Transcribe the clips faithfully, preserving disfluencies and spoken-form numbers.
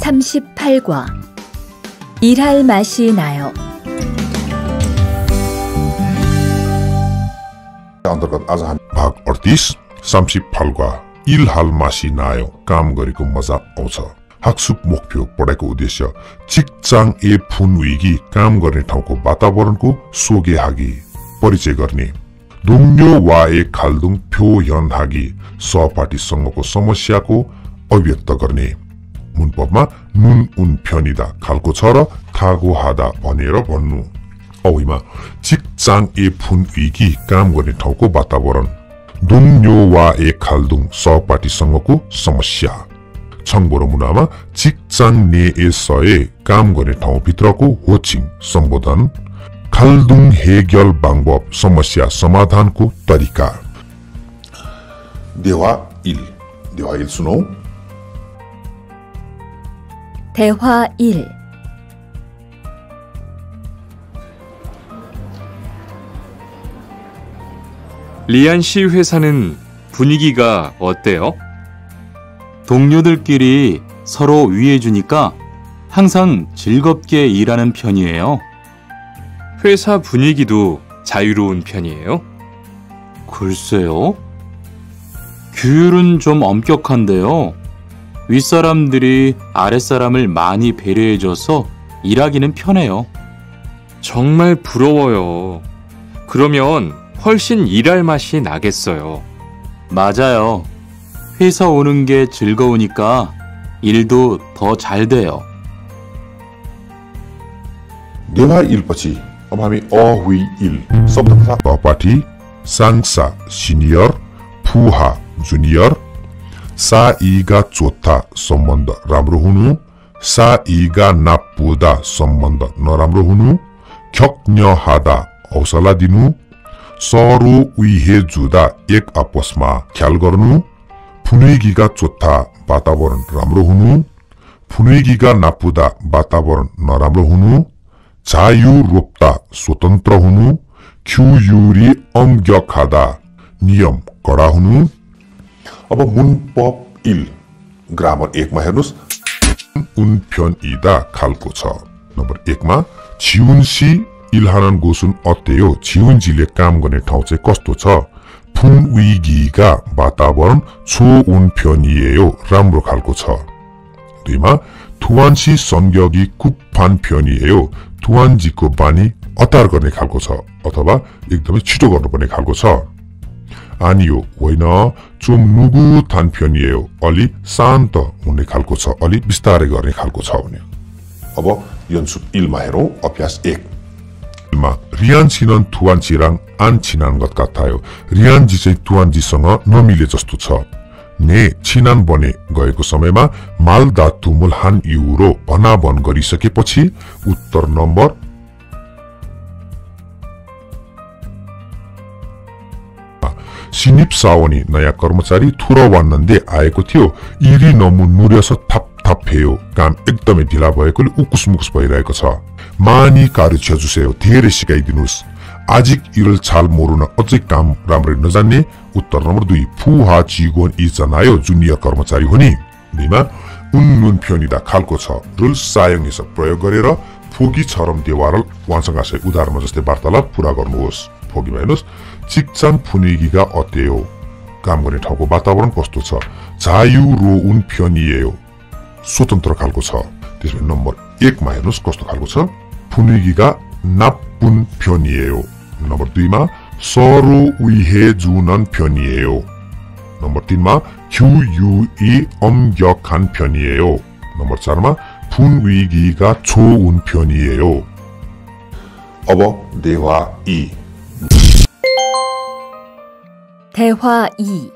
삼십팔 과 일할 맛이 나요. अन्तर्गत आज हामी भाग अडतीस 삼십팔 과 일할 맛이 नायो काम गरेको मजा आउँछ। 학습 목표 पढाइको उद्देश्य 직장의 분위기 काम गर्ने ठाउँको वातावरणको 소개하기 परिचय गर्ने, 동료와의 갈등 표현하기 सहपाठीसँगको समस्याको अभिव्यक्त गर्ने, 문법मा 눈, 운, 편이다 खालको छ र 타고 하다 भनेर भन्नु। 어휘마 직장의 분위기 काम गर्ने ठाउँको वातावरण, 동료와의 갈등 सहपाठीसँगको समस्या। 청보로 문화마 직장 내에서의 काम गर्ने ठाउँभित्रको 호칭 सम्बोधन, 갈등 해결 방법 समस्या समाधानको तरिका। 대화 일 대화 일 सुनौ। 대화 일. 리안 씨 회사는 분위기가 어때요? 동료들끼리 서로 위해주니까 항상 즐겁게 일하는 편이에요. 회사 분위기도 자유로운 편이에요? 글쎄요. 규율은 좀 엄격한데요. 윗사람들이 아랫사람을 많이 배려해줘서 일하기는 편해요. 정말 부러워요. 그러면 훨씬 일할 맛이 나겠어요. 맞아요. 회사 오는 게 즐거우니까 일도 더 잘 돼요. 대화 일 पछि अब हामी अहुई इल शब्दका सहपाठी, सांसा सिनियर, फुहा जुनियर, साइगा चोथा सम्बन्ध राम्रो हुनु, साइगा नापुदा सम्बन्ध नराम्रो हुनु, ख्यक्न्यहादा हौसला दिनु, सरो उइहे जुदा एक आपसमा ख्याल गर्नु, 분위기가 좋다 वातावरण राम्रो हुनु, 분위기가 나쁘다 वातावरण नराम्रो हुनु, 자유롭다 स्वतन्त्र हुनु, 규율이 엄격하다 नियम कडा हुनु। अब 문법 일 ग्रामर एक मा हेर्नुस्। 운편이다 खालको छ। नम्बर एक मा 지훈씨 일하는 곳은 어때요? 지훈씨ले काम गर्ने ठाउँ चाहिँ कस्तो छ? 분위기가 वातावरण 좋은 편이에요. राम्रो खालको छ। दुईमा 두한씨 성격이 급한 편이에요. 두한जीको बानी अतार गर्ने खालको छ अथवा एकदमै छिटो गर्नुपर्ने खालको छ। 아니요, होइन, 좀 느긋한 편이에요. अलि शान्त हुने खालको छ, अलि बिस्तारै गर्ने खालको छ भने। अब 연습 일 मा हेरौँ। अभ्यास एक मा 리안 씨는 두한 씨랑 안 친한 것 같아요. 리안 지 चाहिँ 두한 जीसँग नमिले जस्तो छ। 네, 지난번에 गएको समयमा 말다툼을 한 이후로 भनाभन गरिसकेपछि उत्तर नम्बर 신입사원이 नयाँ कर्मचारी थुरवान्नन्दे आएको थियो। 일이 너무 느려서 답답해요. काम एकदमै ढिला भएकोले उकुसमुकुस भइरहेको छ। 많이 가르쳐주세요. धेरै सिकाइदिनुहोस्। 아직 일을 잘 모르는 어째 काम राम्ररी नजान्ने। उत्तर नम्बर दुई फुहा 직원 있잖아요. जुनियर कर्मचारी हुने। दुईमा उन्नुन 편이다 खालको छ 를 사용해서 प्रयोग गरेर 포기처럼 대화를 완성하세요. उदाहरणमा जस्तै वार्तालाप पूरा गर्नुहोस्। 포기मा हेर्नुहोस्। 직장 분위기가 어때요? काम गर्ने ठाउँको वातावरण कस्तो छ? 자유로운 편이에요. स्वतन्त्र खालको छ। त्यसपछि नम्बर एक मा हेर्नुहोस् कस्तो खालको छ? 분위기가 나쁜 편이에요. नम्बर दुई मा 서로 위해주는 편이에요. नम्बर तीन मा 규율이 엄격한 편이에요. नम्बर चार मा 분위기가 좋은 편이에요. अब 대화 이 대화 이.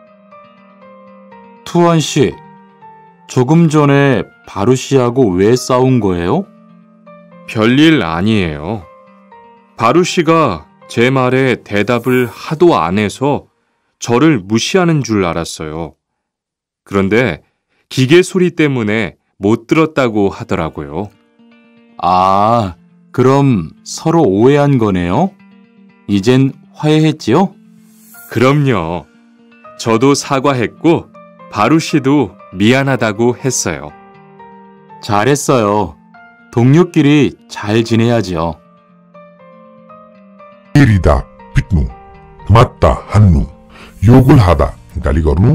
투한 씨, 조금 전에 바루 씨하고 왜 싸운 거예요? 별일 아니에요. 바루 씨가 제 말에 대답을 하도 안 해서 저를 무시하는 줄 알았어요. 그런데 기계 소리 때문에 못 들었다고 하더라고요. 아, 그럼 서로 오해한 거네요? 이젠 화해했지요? 그럼요. 저도 사과했고 바루 씨도 미안하다고 했어요. 잘했어요. 동료끼리 잘 지내야지요. 때리다, 삐누, 맞다, 한누, 욕을 하다, 가리 गर्नु,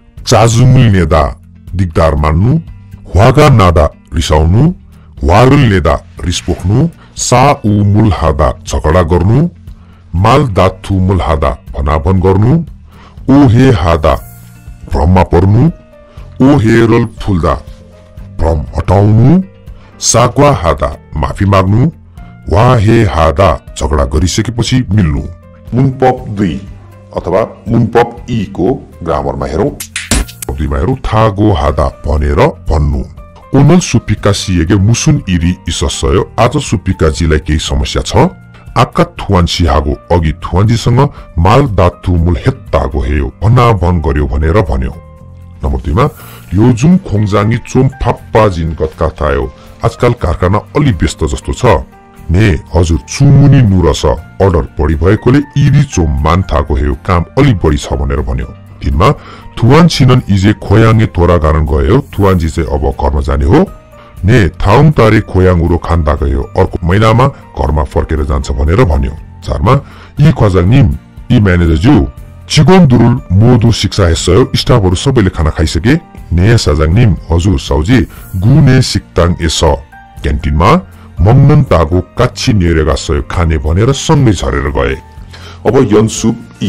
짜증을 내다, दिगदार मान्नु, 화가 나다, रिसाउनु, 화를 내다, रिस पोख्नु, 싸움을 하다, झगडा गर्नु, माल दाथुमुल हादा, भनाभन गर्नु, ओहेहादा, भ्रममा पर्नु, ओहेरल फुल्दा, भ्रम हटाउनु, साग्वा हादा, माफी माग्नु, वाहे हादा, झगडा गरिसकेपछि मिल्नु। मुनपप दुई अथवा मुनपप ई को ग्रामरमा हेरौं। दुईमा हेरौं, थागो हादा भनेर भन्नु। ओनल सुपिकासीएगे मुसुन इरी इससयो आज सुपिकाजीलाई केही समस्या छ। आका थुवानसिहागो अघि थुवानजीसँग माल दाथुमुल हेत्तागो हेयो भना भन गर्यो भनेर भन्यो। नम्बर दुईमा, योजुम खोङजाङी चोम फाप्पा जिन गतका थायो आजकल कारखाना अलि व्यस्त जस्तो छ। ने हजुर चुमुनी नुरस अर्डर बढी भएकोले इरी चोम मान थाको हेयो काम अलि बढी छ भनेर भन्यो। तीनमा, थुवान छिनन इजे खोयाङे तोरा गारन गयो थुवानजी चाहिँ अब घरमा जाने हो। ने थाउङ तारे खोयाङ उरो खान्दा गयो अर्को महिनामा घरमा फर्केर जान्छ भनेर भन्यो। चारमा, यी खजाङ निम यी म्यानेजरज्यू चिगोन दुरुल मोदो शिक्षा हेसयो स्टाफहरु सबैले खाना खाइसके। ने साजाङ निम हजुर साउजी गुने सिक्ताङ एस क्यान्टिनमा मङ्नन तागो काच्छी नेरेगा सयो खाने भनेर सँगै झरेर गए। अब यनसुप ई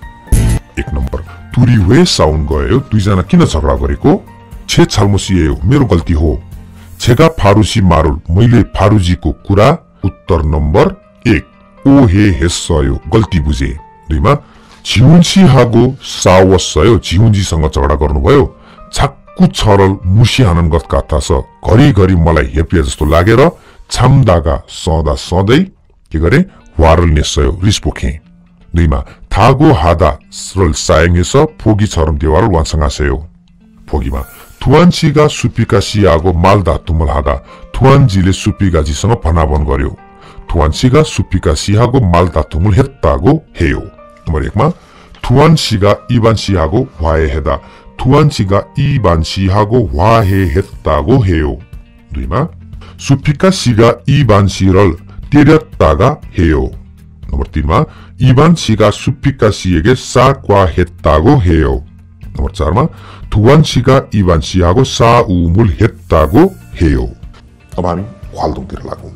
एक नम्बर, तुरी वे साउन गयो दुईजना किन झगडा गरेको? छे छालमुसियो मेरो गल्ती हो। छेगा फारुसी मारुल मैले फारुजीको कुरा। उत्तर नम्बर एक, ओ हे हेसयो गल्ती बुझे। दुईमा, झिउन्सी हागो सावसयो झिउन्जीसँग झगडा गर्नुभयो। छाक्कु छरल मुसी आनन्दगत कथा छ घरि घरि मलाई हेपिया जस्तो लागेर छामदागा सदा सधैँ के गरे वारल नेसयो रिस पोखे। दुईमा, थागो हादा सरल सायङेस फोगी छरम देवार वानसँग आसयो। फोगीमा, थुवानसीगा सुपिकासीआगो मालदा तुमल हादा थुवानजीले सुपिकाजीसँग भनाभन गर्यो। थुवानसीगा सुपिकासीआगो मालदा तुमल हेत्तागो हेयो। नम्बर एकमा, थुवानसीगा इबानसीआगो वाहे हेदा थुवानसीगा इबानसीआगो वाहे हेत्तागो हेयो। दुईमा, सुपिकासीगा इबानसीरल तेर्यात्तागा हेयो। नम्बर तीनमा, इबानसीगा सुपिकासीएगे साक्वा हेत्तागो हेयो। नम्बर चारमा, थुवानसीगा इबानसीआगो साउमुल हेत्तागो हेयो। अब हामी ख्वालदुङतिर लागौं।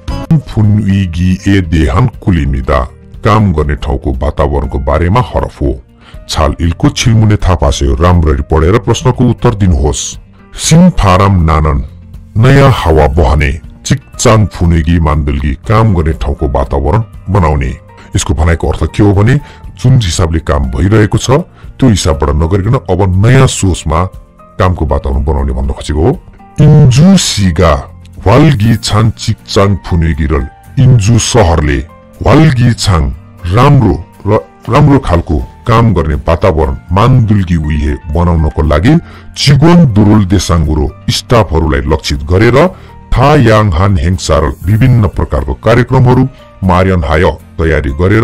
फुनविगी ए देहान कुलिमिदा काम गर्ने ठाउँको वातावरणको बारेमा हरफ हो। छाल इलको छिलमुने थाहा पास्यो राम्ररी पढेर प्रश्नको उत्तर दिनुहोस्। सिङ फाराम नानन नयाँ हावा बहने चिकचाङ फुनेगी मान्दुल्गी काम गर्ने ठाउँको वातावरण बनाउने। यसको भनाइको अर्थ के हो भने जुन हिसाबले काम भइरहेको छ त्यो हिसाबबाट नगरिकन अब नयाँ सोचमा कामको वातावरण बनाउने भन्न खोजेको हो। इन्जु सिगा वाल्गी छान चिकचाङ फुनेगिरल इन्जु सहरले वाल्गी छाङ राम्रो र राम्रो खालको काम गर्ने वातावरण मान्दुल्गी उइहे बनाउनको लागि चिगोन दुरुल देसाङ्गुरो स्टाफहरूलाई लक्षित गरेर थायाङहान हेङसारल विभिन्न प्रकारको कार्यक्रमहरू मार्यन हाय तयारी गरेर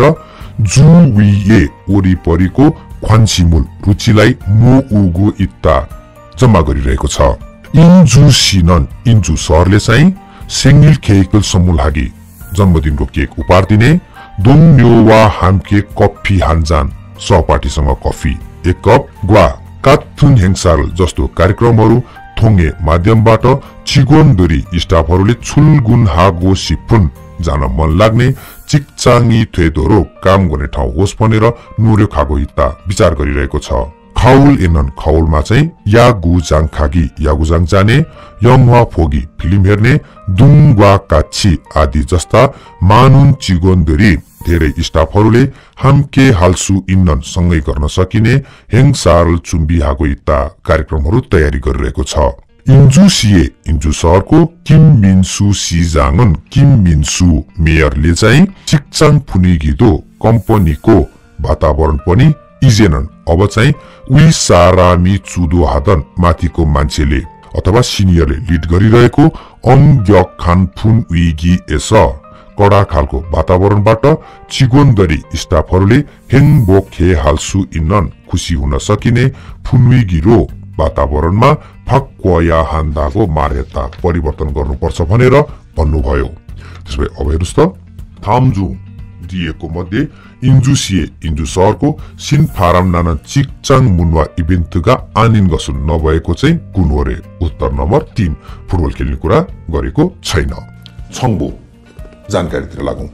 जुविए वरिपरिको ख्वान्सिमुल रुचिलाई मोउगो इत्ता जम्मा गरिरहेको छ। इन्जु सिनन इन्जु सहरले चाहिँ सेङ्गिल खेइकल समूलहागी जन्मदिनको केक उपहार दिने। दोङन्योवा हामके कफी हान्जान सहपाठीसँग कफी एक कप ग्वा काथुन हेङसारल जस्तो कार्यक्रमहरू थोङ्गे माध्यमबाट चिगोनदरी स्टाफहरूले छुलगुन हागो सिफुन जान मन लाग्ने चिकचाङी थेदोरो काम गर्ने ठाउँ होस् भनेर नुर्यो खागो हित्ता विचार गरिरहेको छ। खाउल एनन खाउलमा चाहिँ यागुजाङ खागी यागुजाङ जाने, यङवा फोगी फिल्म हेर्ने, दुङवा काच्छी आदि जस्ता मानुन चिगोनदरी धेरै स्टाफहरूले हामके हाल्सु इन्नन सँगै गर्न सकिने हेङसारल चुम्बी हागो इत्ता कार्यक्रमहरू तयारी गरिरहेको छ। इन्जु सिए इन्जु सहरको किम मिन्सु सिजाङन किम मिन्सु मेयरले चाहिँ चिकचाङ फुनिगिदो कम्पनीको वातावरण पनि इजेनन अब चाहिँ उही सारामी चुदो हादन माथिको मान्छेले अथवा सिनियरले लिड गरिरहेको अङ्ग्यक खान फुन उइगी एस कडा खालको वातावरणबाट चिगोनदरी स्टाफहरूले हेङबोक खे हाल्सु इन्नन खुसी हुन सकिने फुनविगिरो वातावरणमा 바꿔야 한다고 말했다. परिवर्तन गर्नुपर्छ भनेर भन्नुभयो. त्यसो भए अब हेर्नुस् त, 다음 중 दिएको मध्ये 인주시의 인주서को 신바람 나는 직장 문화 이벤트가 아닌 것은 नभएको चाहिँ कुन हो रे? उत्तर नम्बर तीन, फुटबल खेल्ने कुरा गरेको छैन. छङ्बु जानकारीतिर लागौं.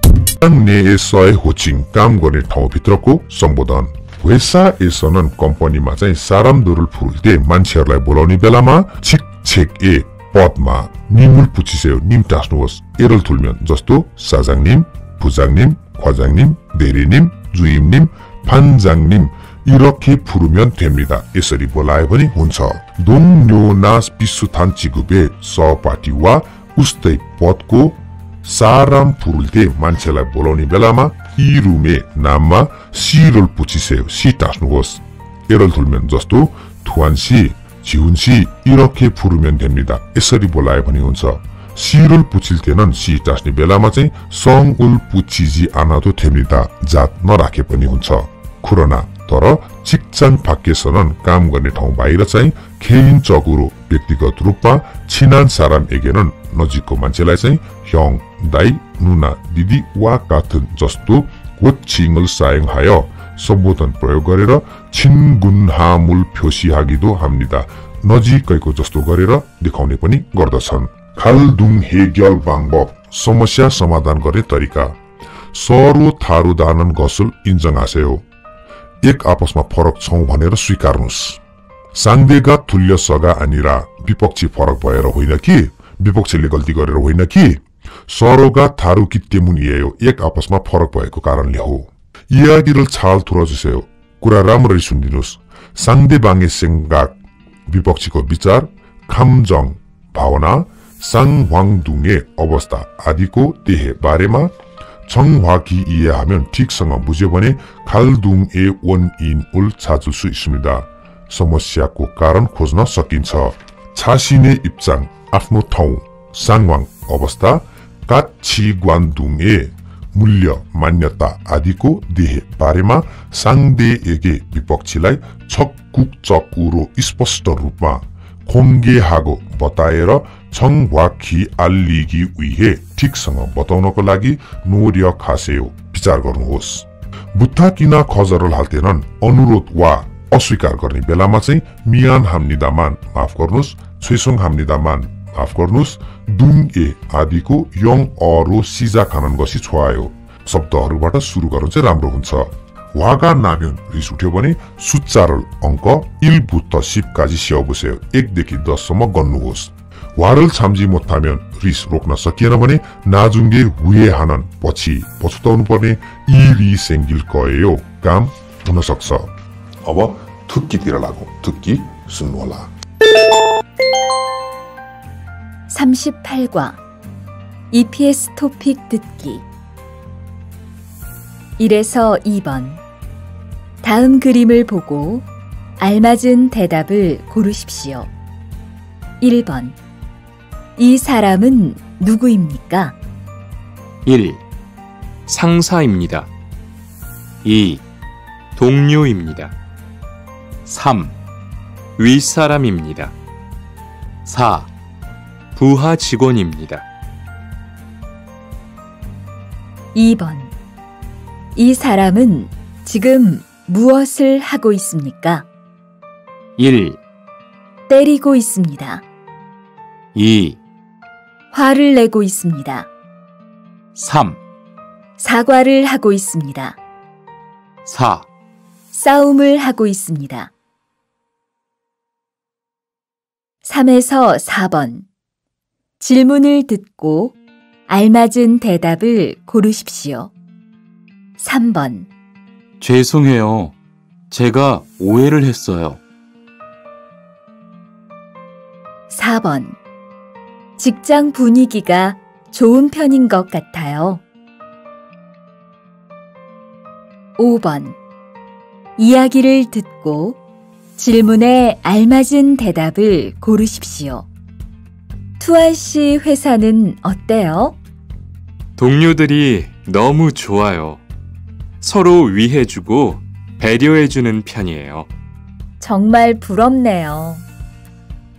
नेएसए होचिङ काम गर्ने ठाउँभित्रको सम्बोधन. 회사에서는 कम्पनीमा चाहिँ 사람들을 부를 때 मान्छेहरूलाई बोलाउने बेलामा 직책의 पदमा 님을 붙이세요. 님 टास्नुहोस्. 예를 들면 जस्तो 사장님, 부장님, 과장님, 대리님, 주임님, 반장님 이렇게 부르면 됩니다. यसरी बोलायो भने हुन्छ. 동료나 비슷한 직급의 सहपाठी와 उस्तै पदको 사람 부를 때 मान्छेलाई बोलाउने बेलामा 이름의 नाममा 씨를 붙이세요. 씨 टास्नुहोस्. 예를 들면 जस्तो 두한씨, 지훈씨 이렇게 부르면 됩니다. यसरी बोलायो भने हुन्छ. 씨를 붙일 때는 씨 टास्ने बेलामा चाहिँ 성을 붙이지 않아도 됩니다. जात नराखे पनि हुन्छ. 그러나 तर 직장 밖에서는 काम गर्ने ठाउँ बाहिर चाहिँ 개인적으로 व्यक्तिगत रूपमा 친한 사람에게는 नजिकको मान्छेलाई चाहिँ 형, दाइ, 누나, दिदी वा 같은 जस्तो 호칭을 사용하여 सम्बोधन प्रयोग गरेर 친근함을 표시하기도 합니다. नजिकैको जस्तो गरेर देखाउने पनि गर्दछन्. 갈등 해결 방법, समस्या समाधान गर्ने तरिका. 서로 다르다는 것을 인정하세요. एक आपसमा फरक छौं भनेर स्वीकार्नुस्. 상대가 틀려서가 아니라 विपक्षी फरक भएर होइन कि, विपक्षीले गल्ती गरेर होइन कि, 서로가 다르기 때문이에요. एक आपसमा फरक भएको कारणले हो. 이야기를 잘 들어주세요. कुरा राम्ररी सुनिदिनुस्. 상대방의 생각, विपक्षीको विचार, 감정, भावना, 상황 등의 अवस्था आदिको देह बारेमा 정확히 이해하면 ठिकसँग बुझ्यो भने 갈등의 원인을 찾을 수 있습니다. समस्याको कारण खोज्न सकिन्छ. 자신의 입장, आफ्नो ठाउँ, 상황, अवस्था, 가치관 등의 मूल्य, मान्यता आदिको देह बारेमा 상대에게 विपक्षीलाई 적극적으로 स्पष्ट रूपमा 공개하고 बताएर 정확히 알리기 위해 ठिकसँग बताउनको लागि 노력하세요. विचार गर्नुहोस्. 부탁이나 거절을 할 때는 अनुरोध वा अस्वीकार गर्ने बेलामा चाहिँ 미안합니다만 माफ गर्नुस्, 죄송합니다만 माफ गर्नुस्, 등의 आदिको 영어로 시작하는 것이 좋아요. शब्दहरूबाट सुरु गर्नु चाहिँ राम्रो हुन्छ. 화가 나면 रिस उठ्यो भने 숫자를 अंक 일부터 십까지 세어보세요. एकदेखि दससम्म गर्नुहोस्. 화를 참지 못하면 리스 रोक्न सकिएन भने 나중에 후회하는 पछि पछुताउनु पर्ने 일이 생길 거예요. काम हुन सक्छ. अब 듣기तिर लागौं. 듣기 सुन्नुहोला. 삼십팔 과 이피에스 토픽 듣기. 일에서 이 번. 다음 그림을 보고 알맞은 대답을 고르십시오. 일 번. 이 사람은 누구입니까? 일. 상사입니다. 이. 동료입니다. 삼. 윗사람입니다. 사. 부하 직원입니다. 이 번. 이 사람은 지금 무엇을 하고 있습니까? 일. 때리고 있습니다. 이. 화를 내고 있습니다. 삼. 사과를 하고 있습니다. 사. 싸움을 하고 있습니다. 삼에서 사 번. 질문을 듣고 알맞은 대답을 고르십시오. 삼 번. 죄송해요. 제가 오해를 했어요. 사 번. 직장 분위기가 좋은 편인 것 같아요. 오 번. 이야기를 듣고 질문에 알맞은 대답을 고르십시오. 투아 씨 회사는 어때요? 동료들이 너무 좋아요. 서로 위해주고 배려해주는 편이에요. 정말 부럽네요.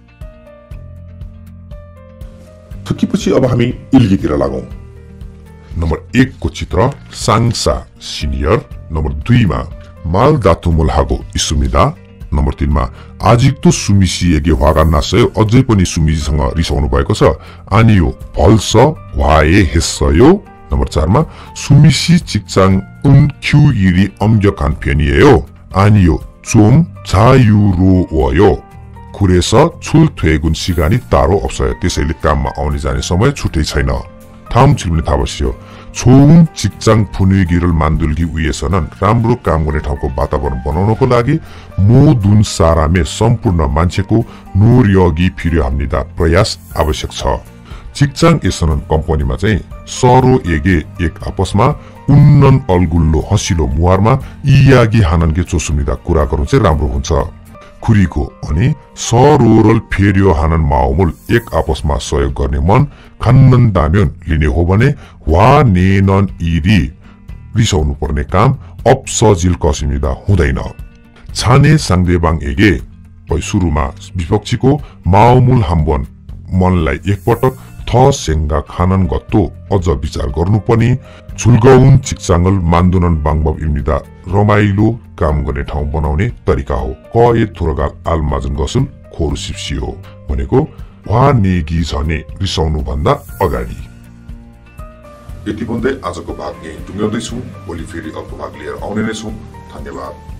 सकेपछि अब हामी इल्गीतिर लागौं। नम्बर एक को चित्र सांसा सिनियर, नम्बर दुई मा माल दातुमोल हागो इसुमिदा, नम्बर तीन मा आजिक्तो सुमिसिएगे वागा नासयो अझै पनि सुमिसिसँग रिसाउनु भएको छ, आनियो भल्स वाए हेस्सयो। नम्बर चार मा सुमिसी चिक्चाङ उन ख्युगिरी अम्यकान फेनियो, आनियो चोम झायुरो वयो। खुरेस छुल थ्वेगुन सिगानी तारो अप्सय, त्यसैले काममा आउने जाने समय छुट्टै छैन। थाम छिल्ने थाहा बस्यो छोउन चिक्चाङ फुनुगिरल मान्दुल्गी उयेसनन् राम्रो काम गर्ने ठाउँको वातावरण बनाउनको लागि मो दुन सारामे सम्पूर्ण मान्छेको नोर्यगी फिर्यो हाम्निदा प्रयास आवश्यक छ। चिक्चाङ एसनन कम्पनीमा चाहिँ सरो एगे एक आपसमा उन्नन अल्गुल्लो हसिलो मुहारमा इयागी हाननके चोसुमिदा कुरा गर्नु चाहिँ राम्रो हुन्छ। खुरीको अनि सरोरल फेरियो हानन माओमुल एक आपसमा सहयोग गर्ने मन खान्नन दाम्योन लिने हो भने वा नेनन इरी रिसाउनु पर्ने काम अब सजिल कसिमिदा हुँदैन। छाने सांगदेबाङ एगे सुरुमा विपक्षीको माओमुल हाम्बन मनलाई एकपटक थ सेङ्गा खानन गत्तो अझ विचार गर्नु पनि झुल्गाउन चिक्चाङल मान्दुनन बाङबब इम्निदा रमाइलो काम गर्ने ठाउँ बनाउने तरिका हो। क ए थुरगाल आलमाजन गसुल खोरु सिप्सियो भनेको वा नेगी झने रिसाउनु भन्दा अगाडि। यति भन्दै आजको भाग यही टुङ्ग्याउँदैछु। भोलि फेरि अर्को भाग लिएर आउने नै छु। धन्यवाद।